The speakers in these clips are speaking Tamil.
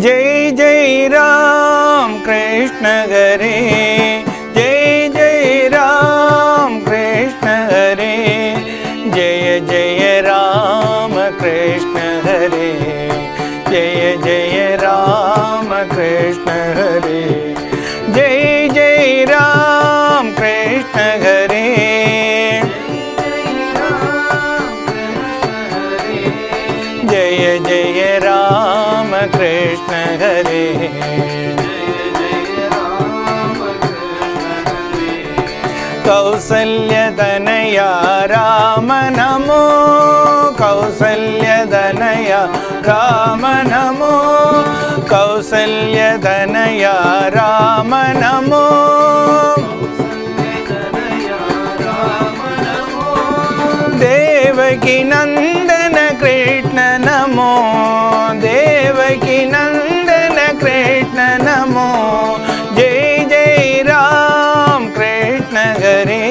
जय जय राम कृष्ण हरे, जय जय राम कृष्ण हरे, जय जय राम कृष्ण हरे, जय जय राम कृष्ण हरे, जय जय राम कृष्ण हरे, जय जय राम कृष्ण हरे, कौसल्यतनया राम नमो, कौसल्यतनया राम नमो, कौसल्यतनया राम नमो, देवकी नंदन कृष्ण नमो, देवकी नंदन कृष्ण नमो, जय जय राम कृष्ण हरे,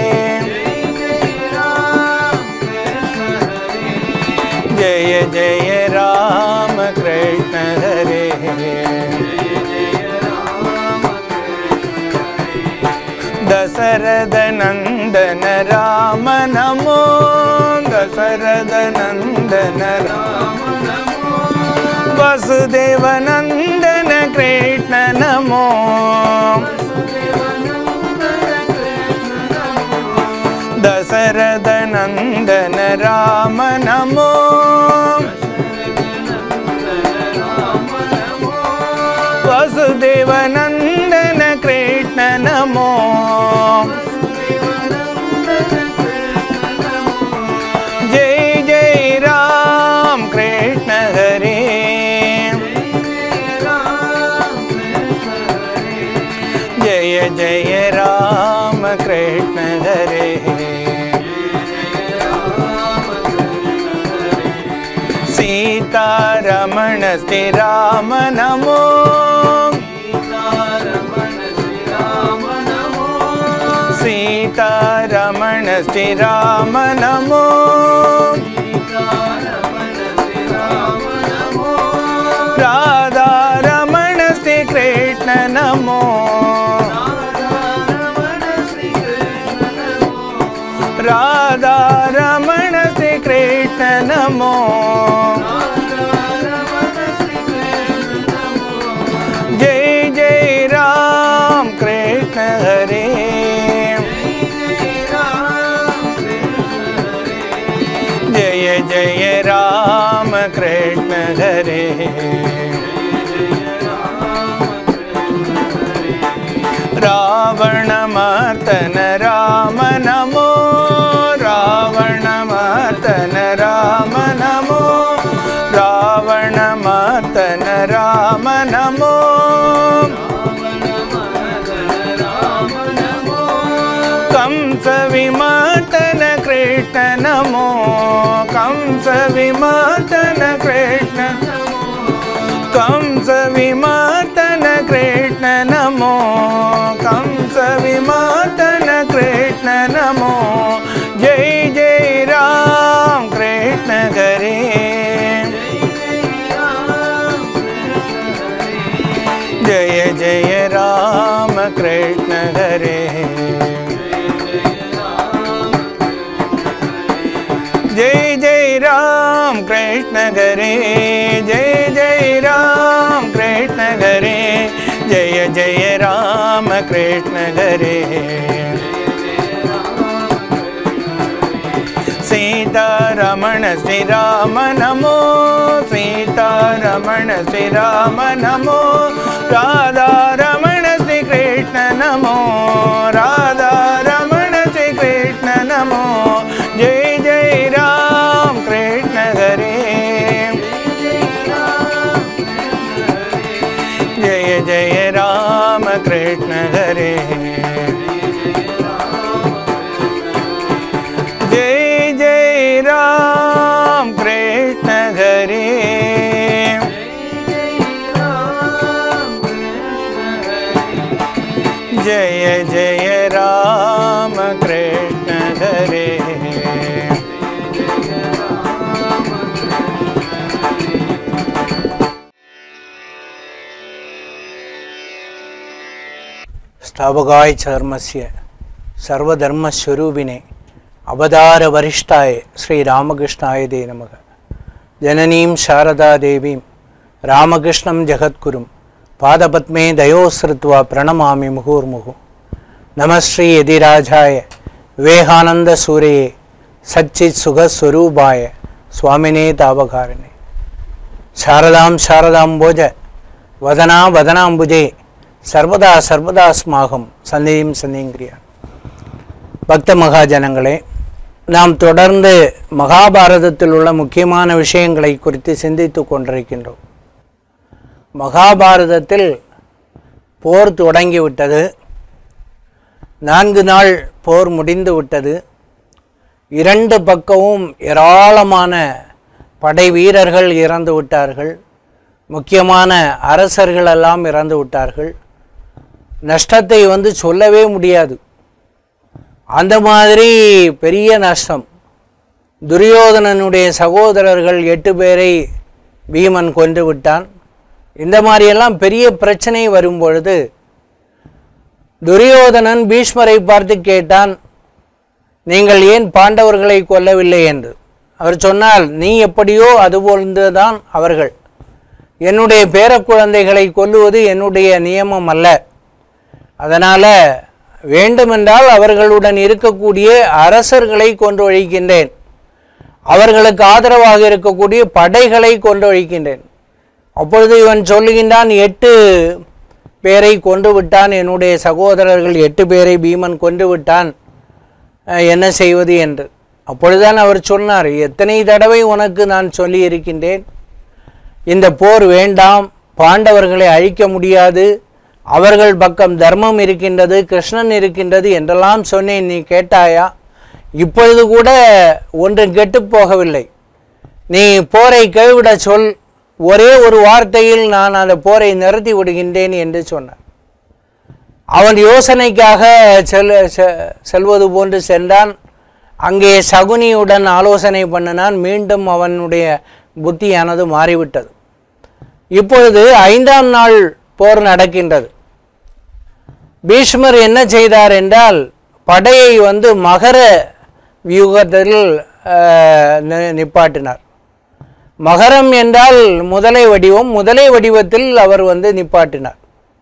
जय जय राम कृष्ण हरे, दशरथ नंदन राम नमो, दशरथ नंदन राम नमो, वसुदेव नंदन कृष्ण नमो, दशरथ नंदन राम नमो, वसुदेव नंदन कृष्ण नमो, जय जय राम कृष्ण हरे, जय जय राम कृष्ण हरे, सीतारमण श्री राम नमो, सीतारमण श्री राम नमो, राधा रमण श्री कृष्ण नमो, राधा रमण श्री कृष्ण नमो, जय जय राम कृष्ण हरे, जय जय राम कृष्ण हरे, रावण मर्दन राम नमो, रावण मर्दन राम नमो, रावण मर्दन राम नमो, कंस विमर्दन कृष्ण नमो, कंस विमर्दन कृष्ण, कंस विमर्दन कृष्ण नमो, कंस विमर्दन कृष्ण नमो, जय जय राम कृष्ण हरे, जय जय राम कृष्ण हरे, जय जय राम कृष्ण हरे, जय जय राम कृष्ण हरे, जय जय राम कृष्ण हरे, सीतारमण श्री राम नमो, सीतारमण श्री राम नमो, राधा रमण श्री कृष्ण नमो, राधा रमण श्री कृष्ण नमो, जय जय राम कृष्ण हरे, जय जय राम कृष्ण हरे, जय जय राम कृष्ण हरे, जय जय राम कृष्ण हरे, स्थापकाय धर्मस्य सर्वधर्मस्वरूपिणे अवतार वरिष्ठाय श्री रामकृष्णाय ते नमः। जननीं शारदा देवीं रामकृष्णं जगद्गुरुं पादपद्मे दयोश्रुत्वा प्रणमामि मुहुर्मुहुः। नमः श्री यदिराजाय विवेकानंद सूर्ये सच्चित् सुखस्वरूपाय स्वामिने तावकारिणे। शारदां शारदाम्बोज वदना वदनाम्बुजे सर्वदा सर्वदास्माकं सन्धिं सन्धिङ्क्रिया। பக்த மகாஜனங்களே, நாம் தொடர்ந்து மகாபாரதத்தில் உள்ள முக்கியமான விஷயங்களை குறித்து சிந்தித்து கொண்டிருக்கின்றோம். மகாபாரதத்தில் போர் தொடங்கிவிட்டது. 4 நாள் போர் முடிந்து விட்டது. 2 பக்கமும் ஏராளமான படை வீரர்கள் இறந்து விட்டார்கள். முக்கியமான அரசர்கள் எல்லாம் இறந்து விட்டார்கள். நஷ்டத்தை சொல்லவே முடியாது. அந்த மாதிரி பெரிய நஷ்டம். துரியோதனனுடைய சகோதரர்கள் 8 பேரை பீமன் கொன்று விட்டான். இந்த மாதிரியெல்லாம் பெரிய பிரச்சனை வரும்பொழுது துரியோதனன் பீஷ்மரை பார்த்து கேட்டான், நீங்கள் ஏன் பாண்டவர்களை கொல்லவில்லை என்று. அவர் சொன்னால், நீ எப்படியோ அதுபோல்தான் அவர்கள். என்னுடைய பேர குழந்தைகளை கொல்லுவது என்னுடைய நியமம் அல்ல. அதனால் வேண்டுமென்றால் அவர்களுடன் இருக்கக்கூடிய அரசர்களை கொன்றொழிக்கின்றேன், அவர்களுக்கு ஆதரவாக இருக்கக்கூடிய படைகளை கொன்றொழிக்கின்றேன். அப்பொழுது இவன் சொல்லுகின்றான், 8 பேரை கொன்று விட்டான், என்னுடைய சகோதரர்கள் 8 பேரை பீமன் கொன்று விட்டான், என்ன செய்வது என்று. அப்பொழுதுதான் அவர் சொன்னார், எத்தனை தடவை உனக்கு நான் சொல்லி இருக்கின்றேன், இந்த போர் வேண்டாம், பாண்டவர்களை அழிக்க முடியாது, அவர்கள் பக்கம் தர்மம் இருக்கின்றது, கிருஷ்ணன் இருக்கின்றது என்றெல்லாம் சொன்னேன், நீ கேட்டாயா? இப்பொழுது கூட ஒன்றும் கெட்டு போகவில்லை. நீ போரை கைவிட சொல், ஒரே ஒரு வார்த்தையில் நான் அந்த போரை நிறுத்தி விடுகின்றேன் என்று சொன்னார். அவன் யோசனைக்காக செல்வது போன்று சென்றான். அங்கே சகுனியுடன் ஆலோசனை பண்ணினான். மீண்டும் அவனுடைய புத்தியானது மாறிவிட்டது. இப்பொழுது 5ஆம் நாள் போர் நடக்கின்றது. பீஷ்மர் என்ன செய்தார் என்றால், படையை மகர வியூகத்தில் நிப்பாட்டினார். மகரம் என்றால் முதலை வடிவம், முதலை வடிவத்தில் அவர் நிப்பாட்டினார்.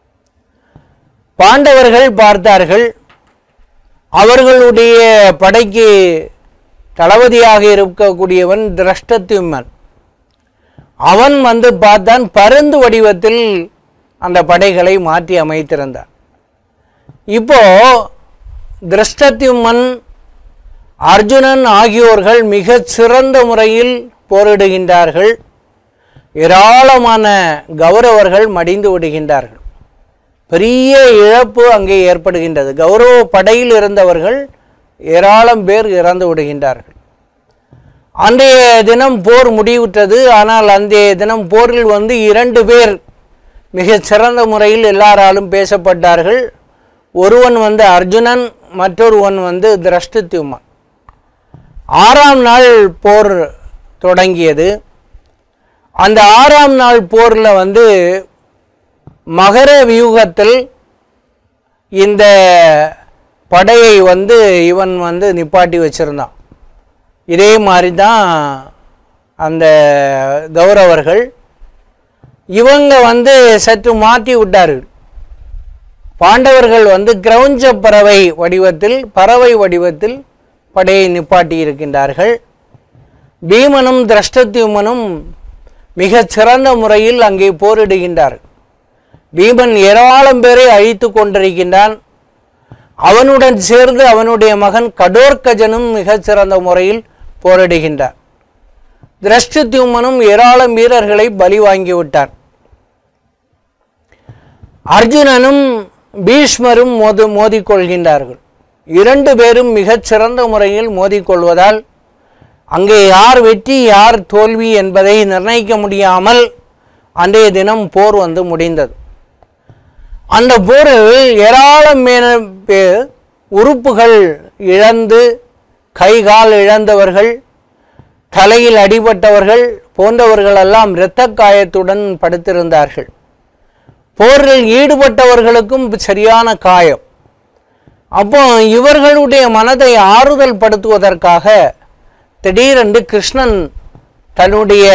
பாண்டவர்கள் பார்த்தார்கள். அவர்களுடைய படைக்கு தளபதியாக இருக்கக்கூடியவன் திரஷ்டத்யும்னன். அவன் பார்த்தான், பருந்து வடிவத்தில் அந்த படைகளை மாற்றி அமைத்திருந்தான். இப்போ திரஷ்டத்யும்னன், அர்ஜுனன் ஆகியோர்கள் மிக சிறந்த முறையில் போரிடுகின்றார்கள். ஏராளமான கௌரவர்கள் மடிந்து விடுகின்றார்கள். பெரிய இழப்பு அங்கே ஏற்படுகின்றது. கௌரவ படையில் இருந்தவர்கள் ஏராளம் பேர் இறந்து விடுகின்றார்கள். அன்றைய தினம் போர் முடிவுற்றது. ஆனால் அன்றைய தினம் போரில் 2 பேர் மிகச் சிறந்த முறையில் எல்லாராலும் பேசப்பட்டார்கள். ஒருவன் அர்ஜுனன், மற்றொருவன் திரஷ்டத்யும்னன். 6ஆம் நாள் போர் தொடங்கியது. அந்த 6ஆம் நாள் போரில் மகர வியூகத்தில் இந்த படையை இவன் நிப்பாட்டி வச்சிருந்தான். இதே மாதிரி தான் அந்த கௌரவர்கள். இவங்க சற்று மாற்றி விட்டார்கள். பாண்டவர்கள் கிரௌஞ்ச பறவை வடிவத்தில் படையை நிப்பாட்டி இருக்கின்றார்கள். பீமனும் திரஷ்டத்யும்னனும் மிகச் சிறந்த முறையில் அங்கே போரிடுகின்றார்கள். பீமன் ஏராளம் பேரை அழித்து கொண்டிருக்கின்றான். அவனுடன் சேர்ந்து அவனுடைய மகன் கடோர்கஜனும் மிகச் சிறந்த முறையில் போரிடுகின்றார். திரஷ்டத்யும்னனும் ஏராளம் வீரர்களை பலி வாங்கிவிட்டார். அர்ஜுனனும் பீஷ்மரும் மோதிக்கொள்கின்றார்கள். 2 பேரும் மிகச் சிறந்த முறையில் மோதிக்கொள்வதால் அங்கே யார் வெற்றி யார் தோல்வி என்பதை நிர்ணயிக்க முடியாமல் அன்றைய தினம் போர் முடிந்தது. அந்த போரில் ஏராளமான பேர் உறுப்புகள் இழந்து, கை கால் இழந்தவர்கள், தலையில் அடிபட்டவர்கள் போன்றவர்கள் எல்லாம் இரத்த காயத்துடன் படுத்திருந்தார்கள். போரில் ஈடுபட்டவர்களுக்கும் சரியான காயம். அப்போ இவர்களுடைய மனதை ஆறுதல் படுத்துவதற்காக திடீரென்று கிருஷ்ணன் தன்னுடைய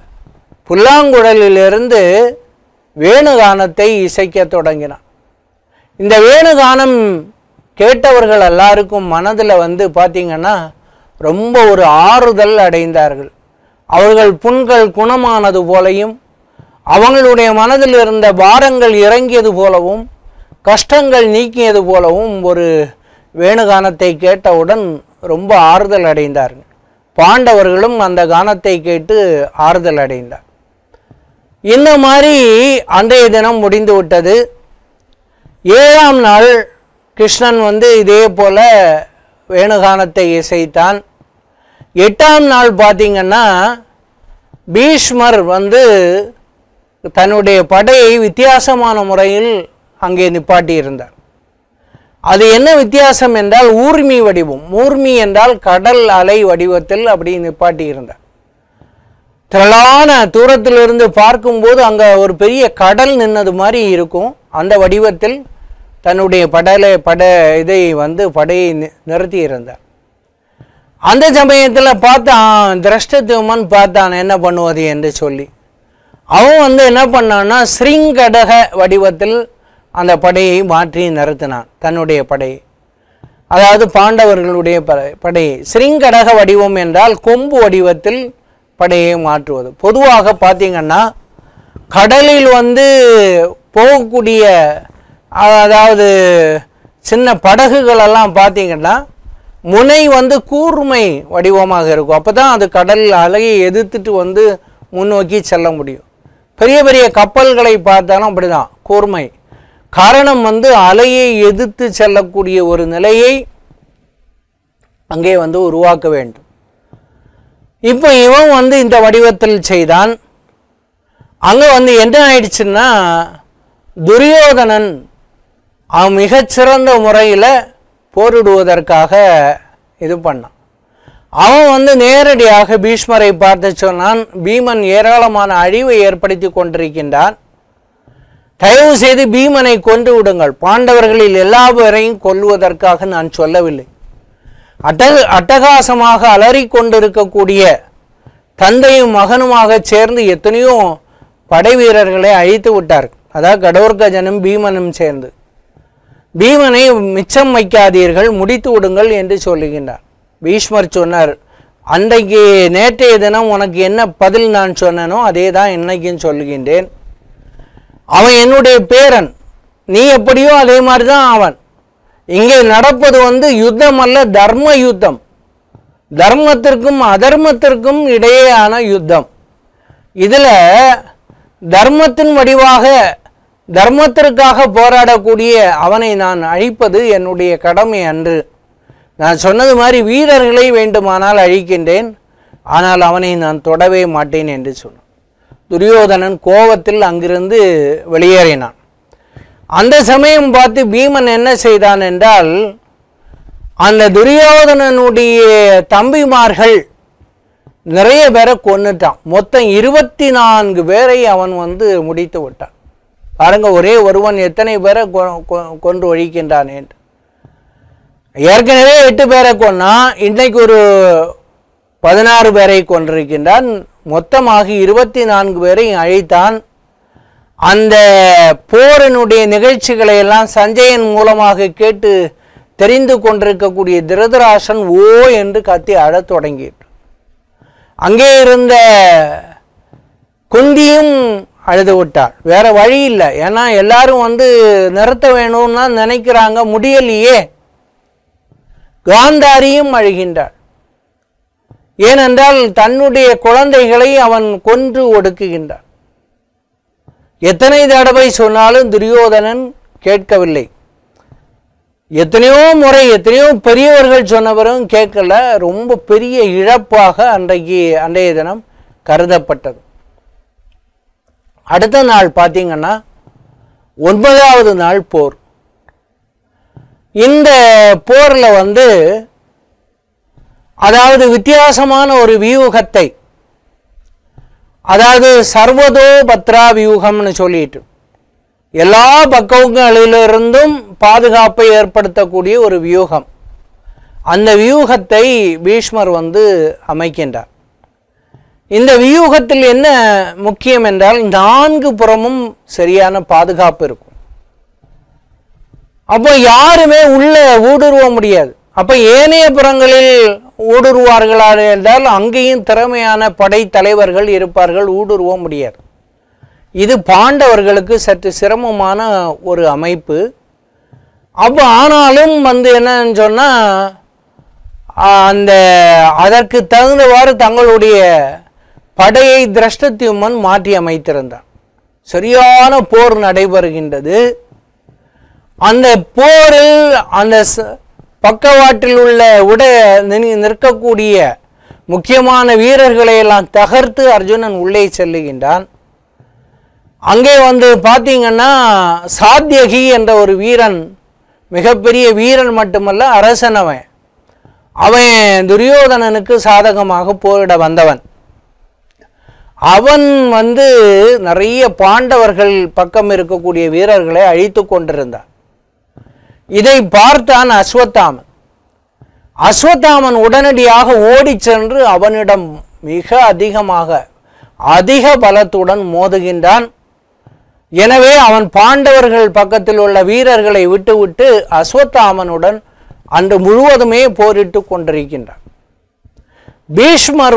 புல்லாங்குழலிலிருந்து வேணுகானத்தை இசைக்க தொடங்கினான். இந்த வேணுகானம் கேட்டவர்கள் எல்லாருக்கும் மனதில் பார்த்தீங்கன்னா ரொம்ப ஒரு ஆறுதல் அடைந்தார்கள். அவர்கள் புண்கள் குணமானது போலையும், அவங்களுடைய மனதில் இருந்த பாரங்கள் இறங்கியது போலவும், கஷ்டங்கள் நீக்கியது போலவும் ஒரு வேணுகானத்தை கேட்டவுடன் ரொம்ப ஆறுதல் அடைந்தார்கள். பாண்டவர்களும் அந்த கானத்தை கேட்டு ஆறுதல் அடைந்தார். இந்த மாதிரி அன்றைய தினம் முடிந்து விட்டது. 7ஆம் நாள் கிருஷ்ணன் இதே போல வேணுகானத்தை இசைத்தான். 8ஆம் நாள் பார்த்தீங்கன்னா பீஷ்மர் தன்னுடைய படையை வித்தியாசமான முறையில் அங்கே நிப்பாட்டி இருந்தார். அது என்ன வித்தியாசம் என்றால் ஊர்மி வடிவம். ஊர்மி என்றால் கடல் அலை வடிவத்தில் அப்படி நிப்பாட்டி இருந்தார். திரளான தூரத்திலிருந்து பார்க்கும்போது அங்கே ஒரு பெரிய கடல் நின்னது மாதிரி இருக்கும். அந்த வடிவத்தில் தன்னுடைய படையை படையை நிறுத்தி இருந்தார். அந்த சமயத்தில் பார்த்தான் திரஷ்டத்யுமன், பார்த்தான் என்ன பண்ணுவது என்று சொல்லி. அவன் என்ன பண்ணான்னா ஸ்ரீங்கடக வடிவத்தில் அந்த படையை மாற்றி நிறுத்தினான். தன்னுடைய படையை, அதாவது பாண்டவர்களுடைய படையை. ஸ்ரீங்கடக வடிவம் என்றால் கொம்பு வடிவத்தில் படையை மாற்றுவது. பொதுவாக பார்த்தீங்கன்னா கடலில் போகக்கூடிய அதாவது சின்ன படகுகளெல்லாம் பார்த்தீங்கன்னா முனை கூர்மை வடிவமாக இருக்கும். அப்போ தான் அது கடல் அலையை எதிர்த்துட்டு முன்னோக்கி செல்ல முடியும். பெரிய பெரிய கப்பல்களை பார்த்தாலும் அப்படிதான் கூர்மை. காரணம் அலையை எதிர்த்து செல்லக்கூடிய ஒரு நிலையை அங்கே உருவாக்க வேண்டும். இப்போ இவன் இந்த வடிவத்தில் செய்தான். அங்கே என்ன ஆயிடுச்சுன்னா துரியோதனன் அவன் மிகச்சிறந்த முறையில் போரிடுவதற்காக இது பண்ணான். அவன் நேரடியாக பீஷ்மரை பார்த்து சொன்னான், பீமன் ஏராளமான அழிவை ஏற்படுத்தி கொண்டிருக்கின்றான், தயவு செய்து பீமனை கொன்று விடுங்கள். பாண்டவர்களில் எல்லா பேரையும் கொல்லுவதற்காக நான் சொல்லவில்லை. அட்டகாசமாக அலறி கொண்டிருக்கக்கூடிய தந்தையும் மகனுமாக சேர்ந்து எத்தனையோ படை வீரர்களை அழித்து விட்டார்கள். அதாவது கடோர்கஜனும் பீமனும் சேர்ந்து பீமனை மிச்சம் வைக்காதீர்கள், முடித்து விடுங்கள் என்று சொல்லுகின்றார். பீஷ்மர் சொன்னார், அன்றைக்கு நேற்றைய தினம் உனக்கு என்ன பதில் நான் சொன்னனோ அதே தான் இன்னைக்கும் சொல்லுகின்றேன். அவன் என்னுடைய பேரன், நீ எப்படியோ அதே மாதிரி தான் அவன். இங்கே நடப்பது யுத்தம் அல்ல, தர்ம யுத்தம். தர்மத்திற்கும் அதர்மத்திற்கும் இடையேயான யுத்தம். இதில் தர்மத்தின் வடிவாக தர்மத்திற்காக போராடக்கூடிய அவனை நான் அழிப்பது என்னுடைய கடமை அன்று. நான் சொன்னது மாதிரி வீரர்களை வேண்டுமானால் அழிக்கின்றேன், ஆனால் அவனை நான் தொடவே மாட்டேன் என்று சொன்னான். துரியோதனன் கோபத்தில் அங்கிருந்து வெளியேறினான். அந்த சமயம் பார்த்து பீமன் என்ன செய்தான் என்றால், அந்த துரியோதனனுடைய தம்பிமார்கள் நிறைய பேரை கொன்னுட்டான். மொத்தம் 24 பேரை அவன் முடித்து விட்டான். பாருங்க, ஒரே ஒருவன் எத்தனை பேரை கொன்று ஒழிக்கின்றான் என்று. ஏற்கனவே 8 பேரை கொன்னா, இன்னைக்கு ஒரு 16 பேரை கொன்றிருக்கின்றான். மொத்தமாக 24 பேரை அழித்தான். அந்த போரினுடைய நிகழ்ச்சிகளை எல்லாம் சஞ்சயன் மூலமாக கேட்டு தெரிந்து கொண்டிருக்கக்கூடிய திருதராசன் ஓ என்று கத்தி அழத் தொடங்கிட்டு, அங்கே இருந்த குந்தியும் அழுது விட்டாள். வேற வழி இல்லை, ஏன்னா எல்லாரும் நிறுத்த வேணும்னா நினைக்கிறாங்க, முடியலையே. காந்தாரியும் அழுகின்றாள். ஏனென்றால் தன்னுடைய குழந்தைகளை அவன் கொன்று ஒடுக்குகின்றான். எத்தனை தடவை சொன்னாலும் துரியோதனன் கேட்கவில்லை. எத்தனையோ முறை எத்தனையோ பெரியவர்கள் சொன்னவரும் கேட்கல. ரொம்ப பெரிய இழப்பாக அன்றைய தினம் கருதப்பட்டது. அடுத்த நாள் பார்த்தீங்கன்னா 9வது நாள் போர். இந்த போரில் அதாவது வித்தியாசமான ஒரு வியூகத்தை, அதாவது சர்வதோ பத்ரா வியூகம்னு சொல்லிட்டு, எல்லா பக்கங்களிலிருந்தும் பாதுகாப்பை ஏற்படுத்தக்கூடிய ஒரு வியூகம். அந்த வியூகத்தை பீஷ்மர் அமைக்கின்றார். இந்த வியூகத்தில் என்ன முக்கியம் என்றால் 4 புறமும் சரியான பாதுகாப்பு இருக்கும். அப்போ யாருமே உள்ள ஊடுருவ முடியாது. அப்போ ஏனைய புறங்களில் ஊடுருவார்களா என்றால் அங்கேயும் திறமையான படை தலைவர்கள் இருப்பார்கள், ஊடுருவ முடியாது. இது பாண்டவர்களுக்கு சற்று சிரமமான ஒரு அமைப்பு. அப்போ ஆனாலும் என்னன்னு சொன்னால் அதற்கு தகுந்தவாறு தங்களுடைய படையை திரஷ்டத்யும்னன் மாற்றி அமைத்திருந்தார். சரியான போர் நடைபெறுகின்றது. அந்த போரில் அந்த பக்கவாட்டில் உள்ள நிற்கக்கூடிய முக்கியமான வீரர்களை எல்லாம் தகர்த்து அர்ஜுனன் உள்ளே செல்லுகின்றான். அங்கே பார்த்தீங்கன்னா சாத்யகி என்ற ஒரு வீரன், மிகப்பெரிய வீரன் மட்டுமல்ல அரசன். அவன் துரியோதனனுக்கு சாதகமாக போரிட வந்தவன். அவன் நிறைய பாண்டவர்கள் பக்கம் இருக்கக்கூடிய வீரர்களை அழித்து கொண்டிருந்தான். இதை பார்த்தான் அஸ்வத்தாமன். அஸ்வத்தாமன் உடனடியாக ஓடி சென்று அவனிடம் மிக அதிக பலத்துடன் மோதுகின்றான். எனவே அவன் பாண்டவர்கள் பக்கத்தில் உள்ள வீரர்களை விட்டுவிட்டு அஸ்வத்தாமனுடன் அன்று முழுவதுமே போரிட்டு கொண்டிருக்கின்றான். பீஷ்மர்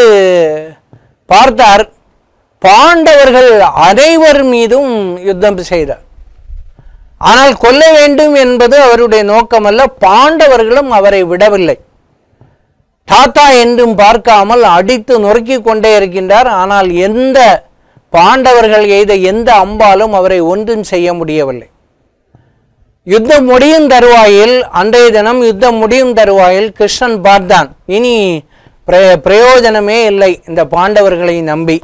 பார்த்தார். பாண்டவர்கள் அனைவர் மீதும் யுத்தம் செய்தார். ஆனால் கொல்ல வேண்டும் என்பது அவருடைய நோக்கமல்ல. பாண்டவர்களும் அவரை விடவில்லை. தாத்தா என்றும் பார்க்காமல் அடித்து நொறுக்கி கொண்டே இருக்கின்றார். ஆனால் எந்த பாண்டவர்கள் எய்த எந்த அம்பாலும் அவரை ஒன்றும் செய்ய முடியவில்லை. யுத்தம் முடியும் தருவாயில், அன்றைய தினம் யுத்தம் முடியும் தருவாயில் கிருஷ்ணன் பார்த்தான், இனி பிரயோஜனமே இல்லை இந்த பாண்டவர்களை நம்பி.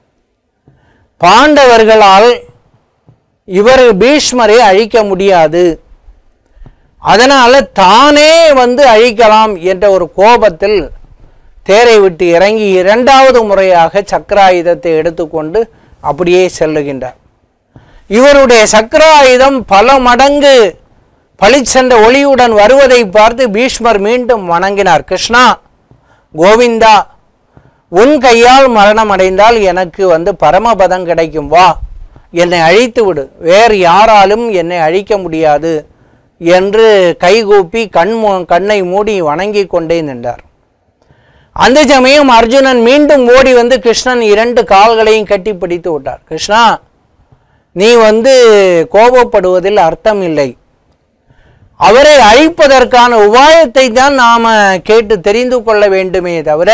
பாண்டவர்களால் இவர் பீஷ்மரை அழிக்க முடியாது, அதனால தானே அழிக்கலாம் என்ற ஒரு கோபத்தில் தேரை விட்டு இறங்கி 2வது முறையாக சக்கராயுதத்தை எடுத்துக்கொண்டு அப்படியே செல்லுகின்றார். இவருடைய சக்கராயுதம் பல மடங்கு பளிச்சென்ற ஒளியுடன் வருவதை பார்த்து பீஷ்மர் மீண்டும் வணங்கினார். கிருஷ்ணா, கோவிந்தா, உன் கையால் மரணம் அடைந்தால் எனக்கு பரமபதம் கிடைக்கும், வா, என்னை அழித்து விடு, வேறு யாராலும் என்னை அழிக்க முடியாது என்று கைகூப்பி கண்ணை மூடி வணங்கி கொண்டே நின்றார். அந்த சமயம் அர்ஜுனன் மீண்டும் ஓடி கிருஷ்ணன் 2 கால்களையும் கட்டி பிடித்து விட்டார். கிருஷ்ணா, நீ கோபப்படுவதில் அர்த்தம் இல்லை. அவரை அழிப்பதற்கான உபாயத்தை தான் நாம கேட்டு தெரிந்து கொள்ள வேண்டுமே தவிர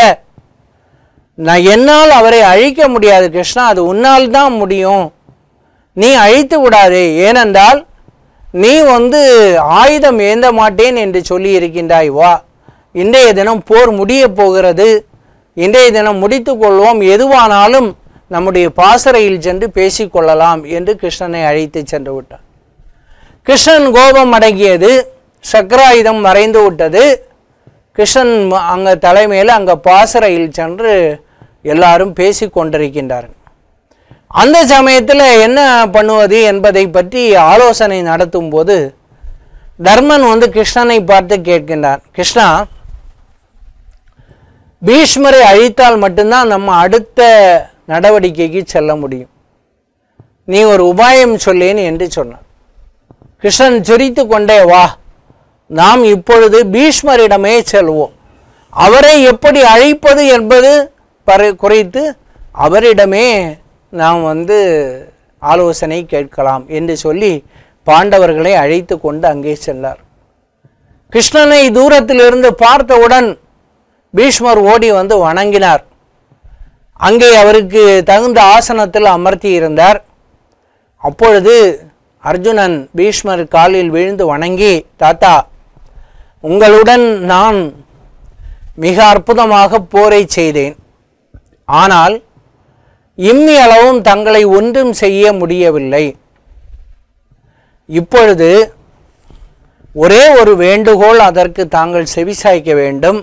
என்னால் அவரை அழிக்க முடியாது கிருஷ்ணா, அது உன்னால் தான் முடியும். நீ அழித்து விடாதே, ஏனென்றால் நீ ஆயுதம் ஏந்த மாட்டேன் என்று சொல்லி இருக்கின்றாய். வா, இன்றைய தினம் போர் முடிய போகிறது, இன்றைய தினம் முடித்து கொள்வோம், எதுவானாலும் நம்முடைய பாசறையில் சென்று பேசிக்கொள்ளலாம் என்று கிருஷ்ணனை அழைத்து சென்று விட்டார். கிருஷ்ணன் கோபம் அடங்கியது, சக்கராயுதம் மறைந்து விட்டது. கிருஷ்ணன் அங்கே தலைமையில் அங்கே பாசறையில் சென்று எல்லாரும் பேசி கொண்டிருக்கின்றார்கள். அந்த சமயத்தில் என்ன பண்ணுவது என்பதை பற்றி ஆலோசனை நடத்தும் போது தர்மன் கிருஷ்ணனை பார்த்து கேட்கின்றான், கிருஷ்ணா, பீஷ்மரை அழித்தால் மட்டும்தான் நம்ம அடுத்த நடவடிக்கைக்கு செல்ல முடியும், நீ ஒரு உபாயம் சொல்லேன் என்று சொன்னான். கிருஷ்ணன் சிரித்து கொண்டே, வா, நாம் இப்பொழுது பீஷ்மரிடமே செல்வோம், அவரை எப்படி அழிப்பது என்பது குறித்து அவரிடமே நாம் ஆலோசனை கேட்கலாம் என்று சொல்லி பாண்டவர்களை அழைத்து கொண்டு அங்கே சென்றார். கிருஷ்ணனை தூரத்திலிருந்து பார்த்தவுடன் பீஷ்மர் ஓடி வணங்கினார். அங்கே அவருக்கு தகுந்த ஆசனத்தில் அமர்த்தி இருந்தார். அப்பொழுது அர்ஜுனன் பீஷ்மர் காலில் விழுந்து வணங்கி, தாத்தா, உங்களுடன் நான் மிக அற்புதமாக போரை செய்தேன், ஆனால் இம்மி அளவும் தங்களை ஒன்றும் செய்ய முடியவில்லை. இப்பொழுது ஒரே ஒரு வேண்டுகோள், அதற்கு தாங்கள் செவிசாய்க்க வேண்டும்.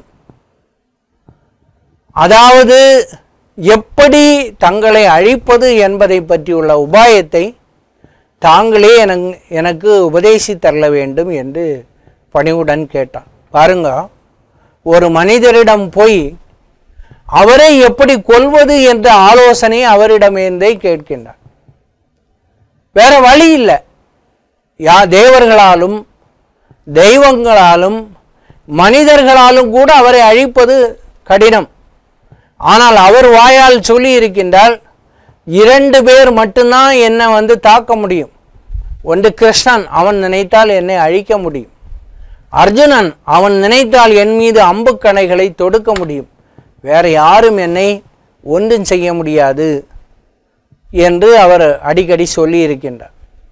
அதாவது எப்படி தங்களை அழிப்பது என்பதை பற்றியுள்ள உபாயத்தை தாங்களே எனக்கு உபதேசித்தரல வேண்டும் என்று பணிவுடன் கேட்டான். பாருங்க, ஒரு மனிதரிடம் போய் அவரை எப்படி கொல்வது என்ற ஆலோசனை அவரிடமேந்தே கேட்கின்றார். வேற வழி இல்லை. தேவர்களாலும் தெய்வங்களாலும் மனிதர்களாலும் கூட அவரை அழிப்பது கடினம். ஆனால் அவர் வாயால் சொல்லி இருக்கின்றால் 2 பேர் மட்டும்தான் என்னை தாக்க முடியும். ஒன்று கிருஷ்ணன், அவன் நினைத்தால் என்னை அழிக்க முடியும். அர்ஜுனன், அவன் நினைத்தால் என் மீது அம்புக்கணைகளை தொடுக்க முடியும். வேற யாரும் என்னை ஒன்றும் செய்ய முடியாது என்று அவர் அடிக்கடி சொல்லி இருக்கின்றார்.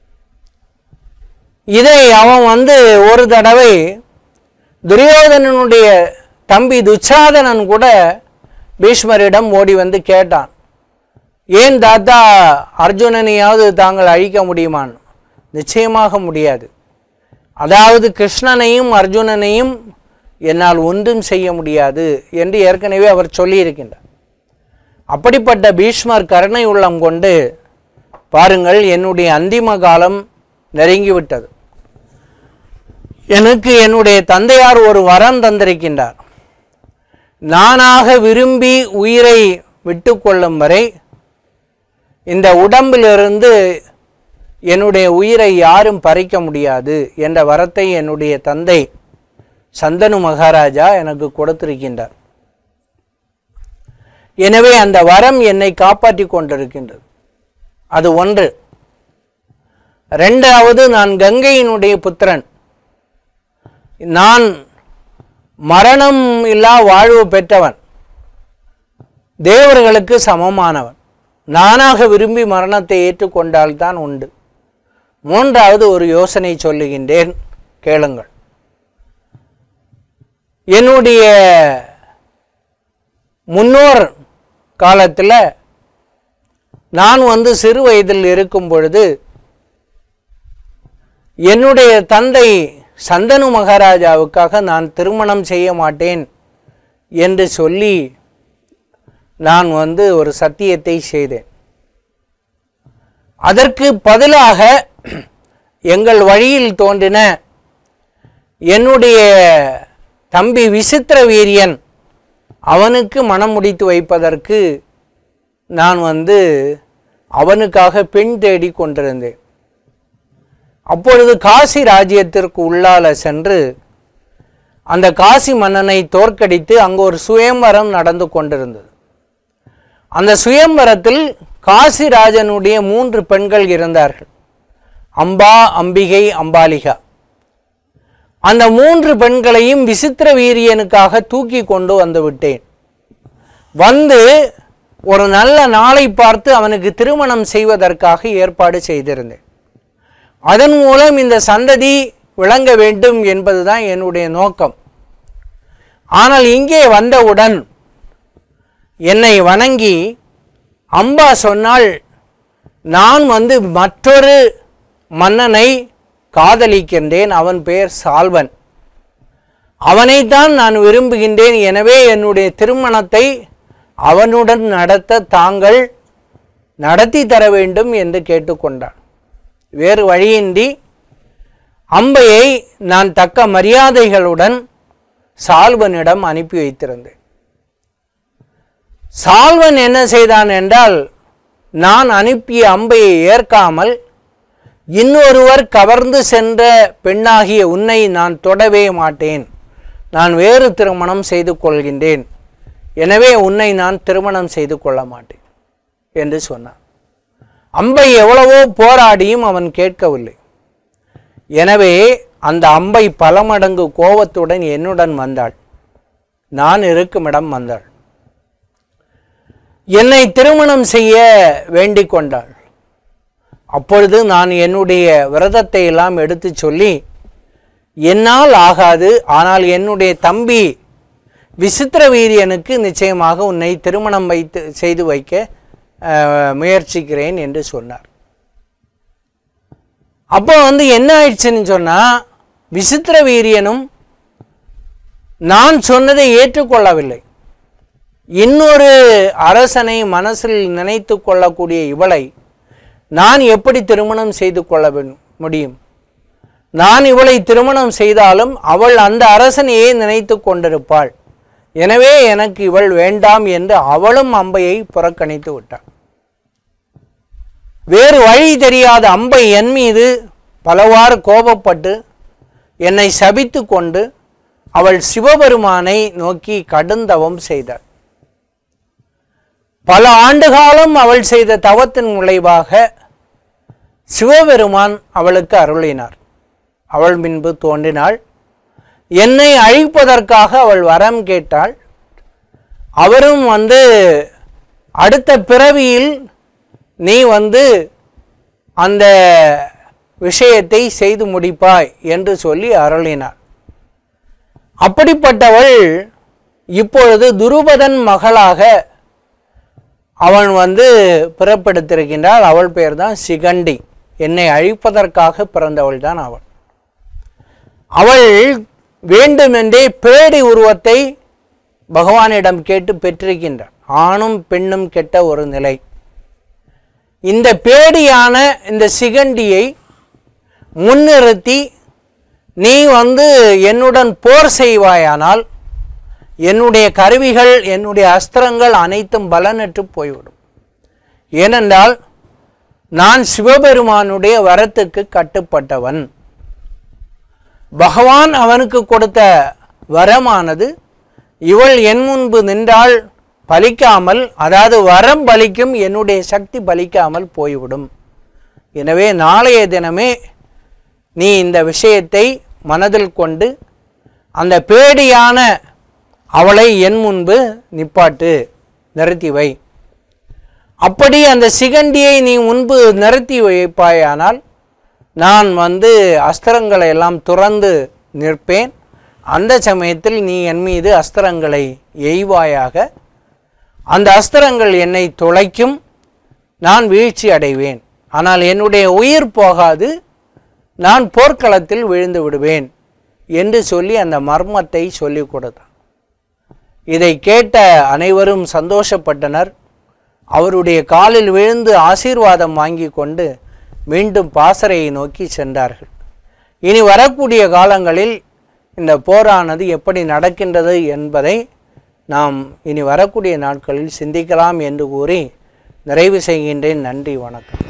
இதை அவன் ஒரு தடவை துரியோதனனுடைய தம்பி துச்சாதனன் கூட பீஷ்மரிடம் ஓடி கேட்டான், ஏன் தாத்தா அர்ஜுனனையாவது தாங்கள் அழிக்க முடியுமான்னு. நிச்சயமாக முடியாது. அதாவது கிருஷ்ணனையும் அர்ஜுனனையும் என்னால் ஒன்றும் செய்ய முடியாது என்று ஏற்கனவே அவர் சொல்லியிருக்கின்றார். அப்படிப்பட்ட பீஷ்மர் கருணை உள்ளம் கொண்டு, பாருங்கள், என்னுடைய அந்திம காலம் நெருங்கிவிட்டது. எனக்கு என்னுடைய தந்தையார் ஒரு வரம் தந்திருக்கின்றார். நானாக விரும்பி உயிரை விட்டு கொள்ளும் வரை இந்த உடம்பிலிருந்து என்னுடைய உயிரை யாரும் பறிக்க முடியாது என்ற வரத்தை என்னுடைய தந்தை சந்தனு மகாராஜா எனக்கு கொடுத்திருக்கின்றார். எனவே அந்த வரம் என்னை காப்பாற்றி கொண்டிருக்கின்றது. அது ஒன்று. 2வது, நான் கங்கையினுடைய புத்திரன். நான் மரணம் இல்லா வாழ்வு பெற்றவன், தேவர்களுக்கு சமமானவன். நானாக விரும்பி மரணத்தை ஏற்றுக்கொண்டால்தான் உண்டு. 3வது ஒரு யோசனை சொல்லுகின்றேன், கேளுங்கள். என்னுடைய முன்னோர் காலத்தில் நான் சிறு வயதில் இருக்கும் பொழுது என்னுடைய தந்தை சந்தனு மகாராஜாவுக்காக நான் திருமணம் செய்ய மாட்டேன் என்று சொல்லி நான் ஒரு சத்தியத்தை செய்தேன். அதற்கு பதிலாக எங்கள் வழியில் தோன்றின என்னுடைய தம்பி விசித்திர வீரியன், அவனுக்கு மனம் முடித்து வைப்பதற்கு நான் அவனுக்காக பெண் தேடி கொண்டிருந்தேன். அப்பொழுது காசி ராஜ்யத்திற்கு உள்ளால சென்று அந்த காசி மன்னனை தோற்கடித்து அங்கு ஒரு சுயம்வரம் நடந்து கொண்டிருந்தது. அந்த சுயம்வரத்தில் காசிராஜனுடைய 3 பெண்கள் இருந்தார்கள், அம்பா, அம்பிகை, அம்பாலிகா. அந்த 3 பெண்களையும் விசித்திர வீரியனுக்காக தூக்கி கொண்டு வந்து விட்டேன். ஒரு நல்ல நாளை பார்த்து அவனுக்கு திருமணம் செய்வதற்காக ஏற்பாடு செய்திருந்தேன். அதன் மூலம் இந்த சந்ததி விளங்க வேண்டும் என்பதுதான் என்னுடைய நோக்கம். ஆனால் இங்கே வந்தவுடன் என்னை வணங்கி அம்பா சொன்னால், நான் மற்றொரு மன்னனை காதலிக்கின்றேன், அவன் பெயர் சால்வன், அவனைத்தான் நான் விரும்புகின்றேன். எனவே என்னுடைய திருமணத்தை அவனுடன் நடத்த தாங்கள் நடத்தி தர வேண்டும் என்று கேட்டுக்கொண்டான். வேறு வழியின்றி அம்பையை நான் தக்க மரியாதைகளுடன் சால்வனிடம் அனுப்பி வைத்திருந்தேன். சால்வன் என்ன செய்தான் என்றால், நான் அனுப்பிய அம்பையை ஏற்காமல், இன்னொருவர் கவர்ந்து சென்ற பெண்ணாகிய உன்னை நான் தொடவே மாட்டேன், நான் வேறு திருமணம் செய்து கொள்கின்றேன், எனவே உன்னை நான் திருமணம் செய்து கொள்ள மாட்டேன் என்று சொன்னான். அம்பை எவ்வளவோ போராடியும் அவன் கேட்கவில்லை. எனவே அந்த அம்பை பல மடங்கு கோபத்துடன் என்னுடன் வந்தாள். நான் இருக்குமிடம் வந்தாள். என்னை திருமணம் செய்ய வேண்டிக் கொண்டாள். அப்பொழுது நான் என்னுடைய விரதத்தை எல்லாம் எடுத்து சொல்லி, என்னால் ஆகாது, ஆனால் என்னுடைய தம்பி விசித்திர வீரியனுக்கு நிச்சயமாக உன்னை திருமணம் செய்து வைக்க முயற்சிக்கிறேன் என்று சொன்னார். அப்போ என்ன ஆயிடுச்சுன்னு சொன்னா, விசித்திர வீரியனும் நான் சொன்னதை ஏற்றுக்கொள்ளவில்லை. இன்னொரு அரசனை மனசில் நினைத்து கொள்ளக்கூடிய இவளை நான் எப்படி திருமணம் செய்து கொள்ள முடியும்? நான் இவளை திருமணம் செய்தாலும் அவள் அந்த அரசனையே நினைத்து கொண்டிருப்பாள். எனவே எனக்கு இவள் வேண்டாம் என்று அவளும் அம்பையை புறக்கணித்து விட்டாள். வேறு வழி தெரியாத அம்பை என் மீது பலவாறு கோபப்பட்டு என்னை சபித்து கொண்டு அவள் சிவபெருமானை நோக்கி கடுந்தவம் செய்தாள். பல ஆண்டுகாலம் அவள் செய்த தவத்தின் விளைவாக சிவபெருமான் அவளுக்கு அருளினார். அவள் முன்பு தோன்றினாள். என்னை அழிப்பதற்காக அவள் வரம் கேட்டாள். அவரும் அடுத்த பிறவியில் நீ அந்த விஷயத்தை செய்து முடிப்பாய் என்று சொல்லி அருளினார். அப்படிப்பட்டவள் இப்பொழுது துருபதன் மகளாக அவன் பிறப்பெடுத்திருக்கின்றாள். அவள் பெயர் தான் சிகண்டி. என்னை அழிப்பதற்காக பிறந்தவள் தான் அவள். அவள் வேண்டுமென்றே பேடி உருவத்தை பகவானிடம் கேட்டு பெற்றிருக்கின்றாள். ஆணும் பெண்ணும் கெட்ட ஒரு நிலை. இந்த பேடியான இந்த சிகண்டியை முன்னிறுத்தி நீ என்னுடன் போர் செய்வாயானால் என்னுடைய கருவிகள் என்னுடைய அஸ்திரங்கள் அனைத்தும் பலனற்று போய்விடும். ஏனென்றால் நான் சிவபெருமானுடைய வரத்துக்கு கட்டுப்பட்டவன். பகவான் அவனுக்கு கொடுத்த வரமானது இவள் என் முன்பு நின்றால் பலிக்காமல், அதாவது வரம் பலிக்கும், என்னுடைய சக்தி பலிக்காமல் போய்விடும். எனவே நாளைய தினமே நீ இந்த விஷயத்தை மனதில் கொண்டு அந்த பேடியான அவளை என் முன்பு நிப்பாட்டு, நிறுத்தி வை. அப்படி அந்த சிகண்டியை நீ முன்பு நிறுத்தி வைப்பாயானால் நான் அஸ்திரங்களை எல்லாம் துறந்து நிற்பேன். அந்த சமயத்தில் நீ என் மீது அஸ்திரங்களை எய்வாயாக. அந்த அஸ்திரங்கள் என்னை துளைக்கும், நான் வீழ்ச்சி அடைவேன். ஆனால் என்னுடைய உயிர் போகாது, நான் போர்க்களத்தில் விழுந்து விடுவேன் என்று சொல்லி அந்த மர்மத்தை சொல்லிக் கொடுத்தார். இதை கேட்ட அனைவரும் சந்தோஷப்பட்டனர். அவருடைய காலில் விழுந்து ஆசீர்வாதம் வாங்கி கொண்டு மீண்டும் பாசறையை நோக்கி சென்றார்கள். இனி வரக்கூடிய காலங்களில் இந்த போரானது எப்படி நடக்கின்றது என்பதை நாம் இனி வரக்கூடிய நாட்களில் சிந்திக்கலாம் என்று கூறி நிறைவு செய்கின்றேன். நன்றி, வணக்கம்.